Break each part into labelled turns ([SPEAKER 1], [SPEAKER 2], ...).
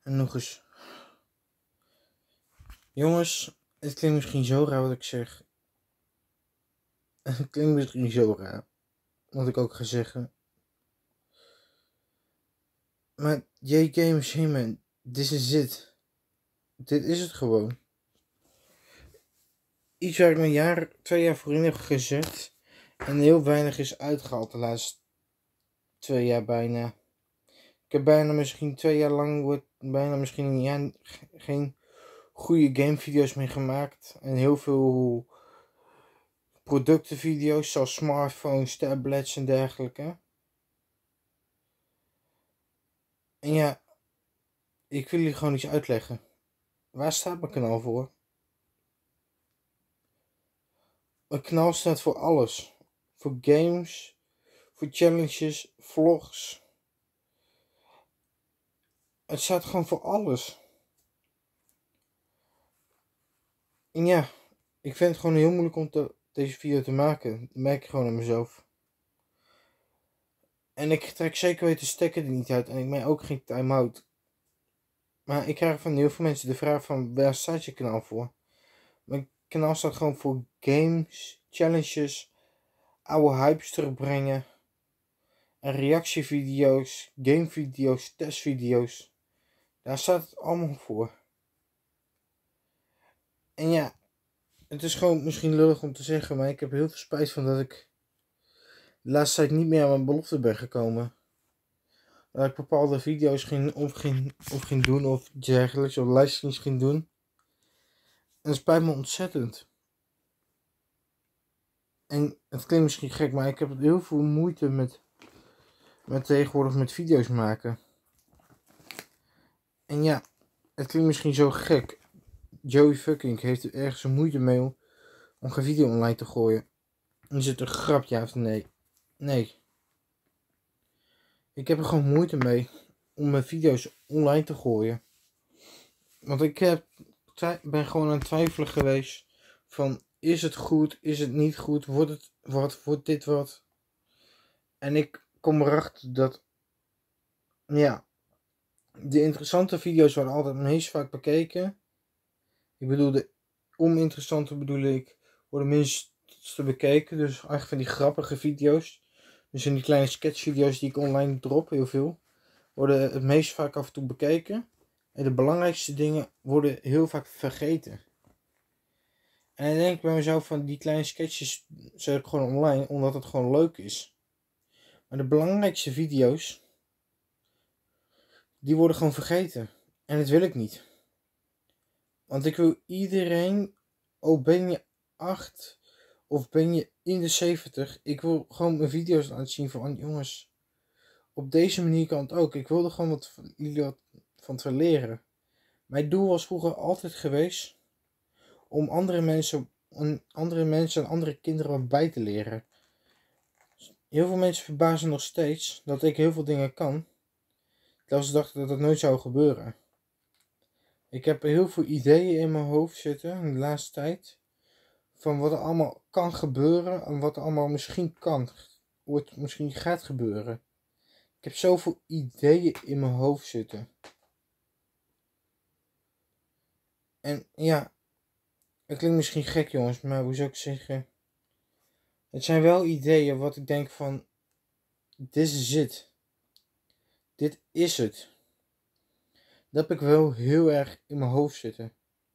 [SPEAKER 1] En nog eens. Jongens, het klinkt misschien zo raar wat ik zeg. Het klinkt misschien zo raar. Wat ik ook ga zeggen. Maar J-Games, hey man, this is it. Dit is het gewoon. Iets waar ik me 2 jaar voor in heb gezet. En heel weinig is uitgehaald de laatste 2 jaar bijna. Ik heb bijna misschien 2 jaar lang, bijna misschien een jaar geen goede gamevideo's meer gemaakt. En heel veel productenvideo's zoals smartphones, tablets en dergelijke. En ja, ik wil jullie gewoon iets uitleggen. Waar staat mijn kanaal voor? Mijn kanaal staat voor alles. Voor games, voor challenges, vlogs. Het staat gewoon voor alles. En ja, ik vind het gewoon heel moeilijk om deze video te maken. Dat merk ik gewoon aan mezelf. En ik trek zeker weten de stekker er niet uit. En ik maak ook geen time-out. Maar ik krijg van heel veel mensen de vraag van waar staat je kanaal voor? Mijn kanaal staat gewoon voor games, challenges, oude hypes terugbrengen. En reactievideo's, gamevideo's, testvideo's. Daar staat het allemaal voor. En ja, het is gewoon misschien lullig om te zeggen, maar ik heb heel veel spijt van dat ik de laatste tijd niet meer aan mijn belofte ben gekomen. Dat ik bepaalde video's ging doen of dergelijks, of livestreams ging doen. En dat spijt me ontzettend. En het klinkt misschien gek, maar ik heb heel veel moeite met tegenwoordig met video's maken. En ja, het klinkt misschien zo gek. Joey Fucking heeft er ergens een moeite mee om geen video online te gooien. Is het een grap, ja of nee? Nee. Ik heb er gewoon moeite mee om mijn video's online te gooien. Want ik ben gewoon aan het twijfelen geweest van is het goed, is het niet goed, wordt dit wat? En ik kom erachter dat ja, de interessante video's worden altijd meest vaak bekeken. Ik bedoel, de oninteressante worden minstens bekeken. Dus eigenlijk van die grappige video's. Dus in die kleine sketchvideo's die ik online drop, heel veel, worden het meest vaak af en toe bekeken. En de belangrijkste dingen worden heel vaak vergeten. En dan denk ik bij mezelf van die kleine sketches zet ik gewoon online, omdat het gewoon leuk is. Maar de belangrijkste video's, die worden gewoon vergeten. En dat wil ik niet. Want ik wil iedereen, ook ben je 8 of ben je in de 70, ik wil gewoon mijn video's laten zien van jongens, op deze manier kan het ook. Ik wilde gewoon wat van jullie van te leren. Mijn doel was vroeger altijd geweest om andere mensen en andere kinderen wat bij te leren. Heel veel mensen verbazen nog steeds dat ik heel veel dingen kan, terwijl ze dachten dat dat nooit zou gebeuren. Ik heb heel veel ideeën in mijn hoofd zitten in de laatste tijd. Van wat er allemaal kan gebeuren en wat er allemaal misschien misschien gaat gebeuren. Ik heb zoveel ideeën in mijn hoofd zitten. En ja, het klinkt misschien gek jongens, maar hoe zou ik zeggen? Het zijn wel ideeën wat ik denk van, this is it. Dit is het. Dat heb ik wel heel erg in mijn hoofd zitten.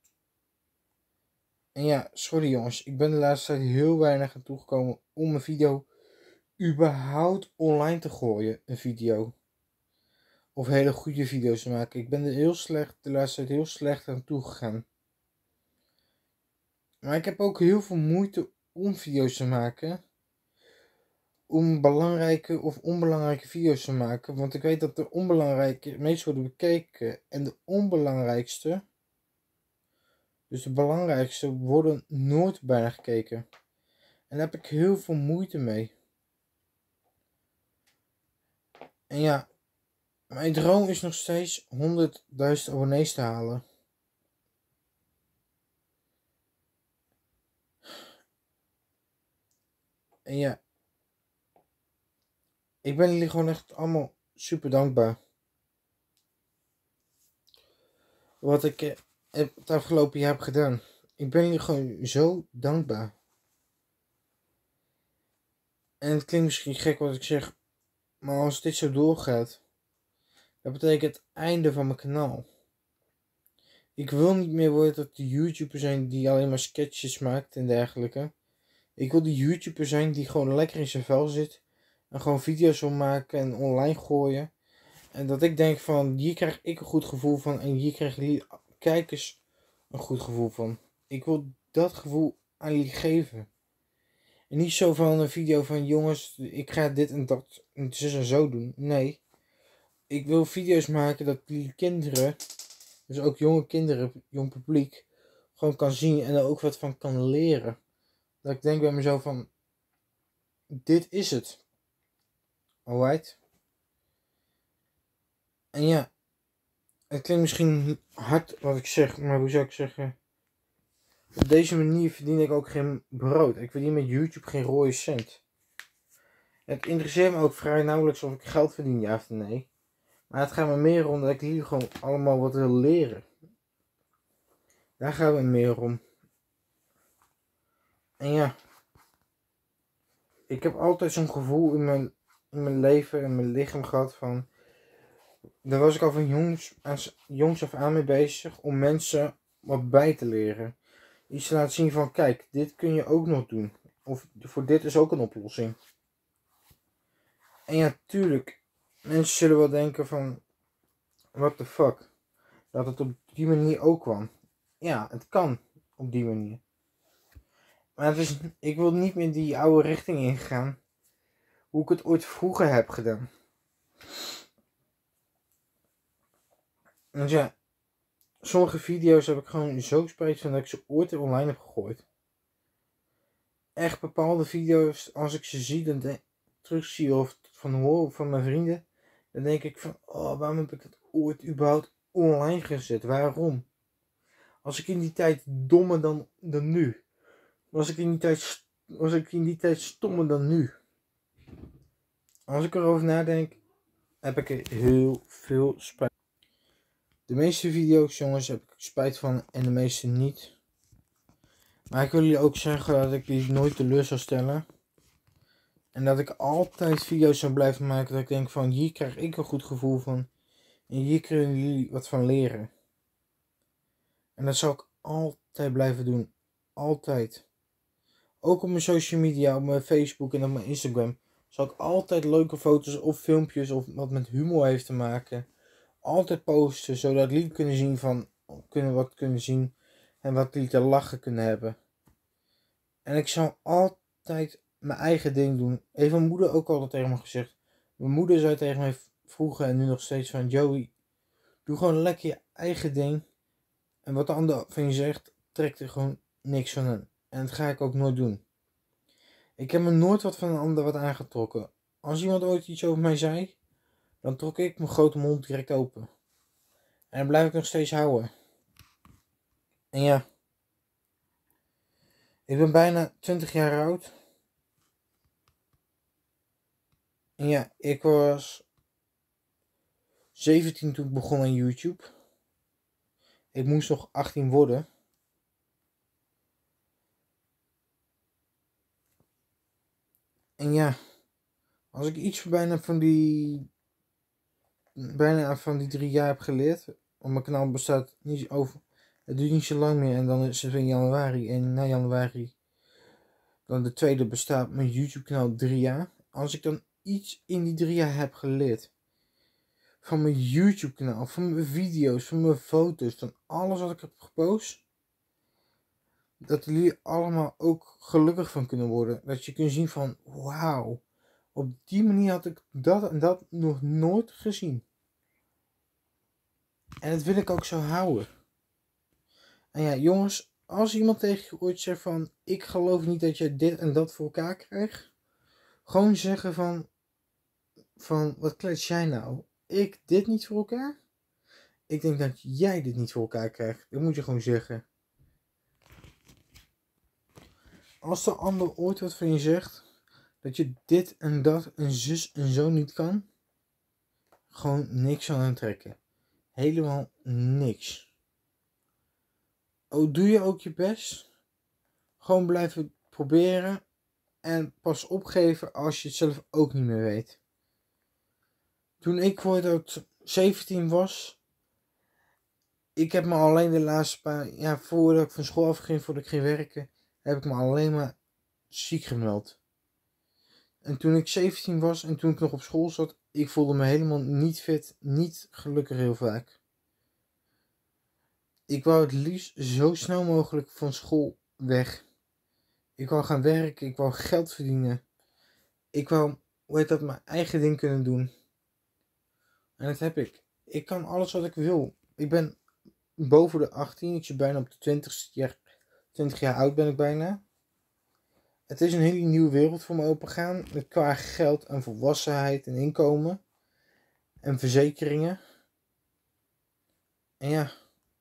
[SPEAKER 1] En ja, sorry jongens, ik ben de laatste tijd heel weinig aan toegekomen om een video überhaupt online te gooien. Een video. Of hele goede video's te maken. Ik ben er de laatste tijd heel slecht aan toegegaan. Maar ik heb ook heel veel moeite om video's te maken. Om belangrijke of onbelangrijke video's te maken. Want ik weet dat de onbelangrijke het meest worden bekeken. En de onbelangrijkste, dus de belangrijkste, worden nooit bijna gekeken. En daar heb ik heel veel moeite mee. En ja, mijn droom is nog steeds 100.000 abonnees te halen. En ja, ik ben jullie gewoon echt allemaal super dankbaar. wat ik het afgelopen jaar heb gedaan. Ik ben jullie gewoon zo dankbaar. En het klinkt misschien gek wat ik zeg, maar als dit zo doorgaat, dat betekent het einde van mijn kanaal. Ik wil niet meer worden dat de YouTuber zijn die alleen maar sketches maakt en dergelijke. Ik wil die YouTuber zijn die gewoon lekker in zijn vel zit en gewoon video's wil maken en online gooien. En dat ik denk van, hier krijg ik een goed gevoel van en hier krijgen jullie kijkers een goed gevoel van. Ik wil dat gevoel aan jullie geven. En niet zo van een video van, jongens, ik ga dit en dat en zus en zo doen. Nee, ik wil video's maken dat die kinderen, dus ook jonge kinderen, jong publiek, gewoon kan zien en er ook wat van kan leren. Dat ik denk bij mezelf van, dit is het. Alright? En ja, het klinkt misschien hard wat ik zeg, maar hoe zou ik zeggen? Op deze manier verdien ik ook geen brood. Ik verdien met YouTube geen rode cent. Het interesseert me ook vrij nauwelijks of ik geld verdien, ja of nee. Maar het gaat me meer om dat ik hier gewoon allemaal wat wil leren. Daar gaat het meer om. En ja, ik heb altijd zo'n gevoel in mijn leven en mijn lichaam gehad van... Daar was ik al van jongs af aan mee bezig om mensen wat bij te leren. Iets te laten zien van, kijk, dit kun je ook nog doen. Of voor dit is ook een oplossing. En ja, tuurlijk, mensen zullen wel denken van, what the fuck. Dat het op die manier ook kan. Ja, het kan op die manier. Maar het is, ik wil niet meer die oude richting ingaan. Hoe ik het ooit vroeger heb gedaan. Dus ja, sommige video's heb ik gewoon zo spijt van dat ik ze ooit online heb gegooid. Echt bepaalde video's, als ik ze zie, dan terugzie of van hoor van mijn vrienden, dan denk ik van, oh, waarom heb ik dat ooit überhaupt online gezet? Waarom? Als ik in die tijd dommer dan nu. Was ik in die tijd stommer dan nu. Als ik erover nadenk, heb ik er heel veel spijt. De meeste video's, jongens, heb ik spijt van en de meeste niet. Maar ik wil jullie ook zeggen dat ik jullie nooit teleur zal stellen. En dat ik altijd video's zou blijven maken dat ik denk van, hier krijg ik een goed gevoel van. En hier kunnen jullie wat van leren. En dat zal ik altijd blijven doen. Altijd. Ook op mijn social media, op mijn Facebook en op mijn Instagram. Zal ik altijd leuke foto's of filmpjes of wat met humor heeft te maken. Altijd posten, zodat jullie kunnen zien van, kunnen zien. En wat jullie te lachen kunnen hebben. En ik zal altijd mijn eigen ding doen. Heeft mijn moeder ook altijd tegen me gezegd. Mijn moeder zei tegen mij vroeger en nu nog steeds van, Joey, doe gewoon lekker je eigen ding. En wat de ander van je zegt, trekt er gewoon niks van aan. En dat ga ik ook nooit doen. Ik heb me nooit wat van een ander wat aangetrokken. Als iemand ooit iets over mij zei, dan trok ik mijn grote mond direct open. En dat blijf ik nog steeds houden. En ja, ik ben bijna 20 jaar oud. En ja, ik was 17 toen ik begon aan YouTube. Ik moest nog 18 worden. En ja, als ik iets bijna van die 3 jaar heb geleerd. Want mijn kanaal bestaat niet over. Het duurt niet zo lang meer en dan is het in januari. En na januari, dan de tweede, bestaat mijn YouTube kanaal 3 jaar. Als ik dan iets in die 3 jaar heb geleerd. Van mijn YouTube kanaal, van mijn video's, van mijn foto's, van alles wat ik heb gepost. Dat jullie allemaal ook gelukkig van kunnen worden. Dat je kunt zien van, wauw. Op die manier had ik dat en dat nog nooit gezien. En dat wil ik ook zo houden. En ja, jongens, als iemand tegen je ooit zegt van, ik geloof niet dat je dit en dat voor elkaar krijgt. Gewoon zeggen van wat klets jij nou? Ik dit niet voor elkaar? Ik denk dat jij dit niet voor elkaar krijgt. Dat moet je gewoon zeggen. Als de ander ooit wat van je zegt, dat je dit en dat en zus en zo niet kan, gewoon niks aan trekken. Helemaal niks. doe je ook je best. Gewoon blijven proberen. En pas opgeven als je het zelf ook niet meer weet. Toen ik voordat 17 was. Ik heb me alleen de laatste paar jaar voordat ik van school afging, voordat ik ging werken. Heb ik me alleen maar ziek gemeld. En toen ik 17 was en toen ik nog op school zat. Ik voelde me helemaal niet fit. Niet gelukkig heel vaak. Ik wou het liefst zo snel mogelijk van school weg. Ik wou gaan werken. Ik wou geld verdienen. Ik wou, mijn eigen ding kunnen doen. En dat heb ik. Ik kan alles wat ik wil. Ik ben boven de 18. Ik zit bijna op de 20 jaar oud ben ik bijna. Het is een hele nieuwe wereld voor me opengaan. Met qua geld en volwassenheid en inkomen. En verzekeringen. En ja.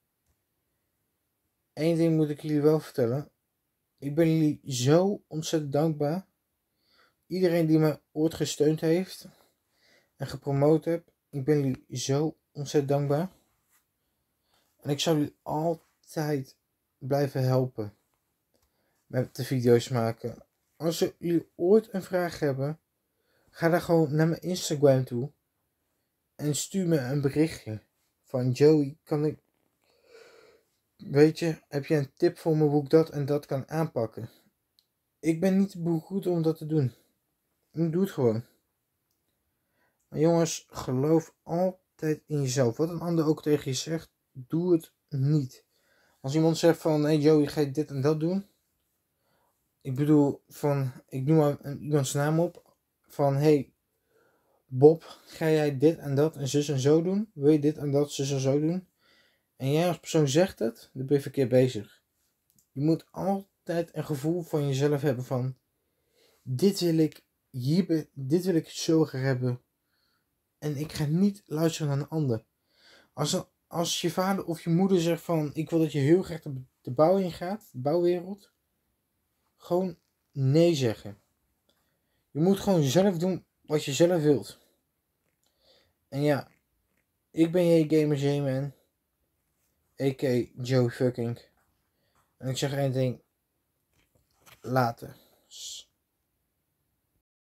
[SPEAKER 1] Eén ding moet ik jullie wel vertellen. Ik ben jullie zo ontzettend dankbaar. Iedereen die me ooit gesteund heeft. En gepromoot heeft. Ik ben jullie zo ontzettend dankbaar. En ik zal jullie altijd blijven helpen. Met de video's maken. Als jullie ooit een vraag hebben. Ga dan gewoon naar mijn Instagram toe. En stuur me een berichtje. Van Joey, heb je een tip voor me hoe ik dat en dat kan aanpakken? Ik ben niet goed om dat te doen. Ik doe het gewoon. Maar jongens, geloof altijd in jezelf. Wat een ander ook tegen je zegt, doe het niet. Als iemand zegt van, hey Joey, ga je dit en dat doen? Ik bedoel, ik noem maar iemands naam op. Van, hey Bob, ga jij dit en dat en zus en zo doen? Wil je dit en dat, zus en zo doen? En jij als persoon zegt het, dan ben je verkeerd bezig. Je moet altijd een gevoel van jezelf hebben van, dit wil ik zo graag hebben. En ik ga niet luisteren naar een ander. Als je vader of je moeder zegt van, ik wil dat je heel graag de bouw ingaat, de bouwwereld. Gewoon nee zeggen. Je moet gewoon zelf doen wat je zelf wilt. En ja, ik ben Gamer J-Man. A.k.a. Joe Fucking. En ik zeg één ding. Later.